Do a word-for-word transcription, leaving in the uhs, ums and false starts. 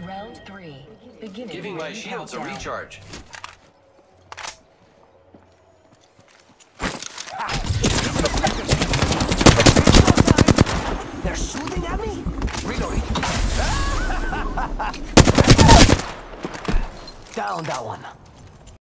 Round three. Beginning. Giving my ring shields a countdown. recharge. They're shooting at me? Reloading. Down that one.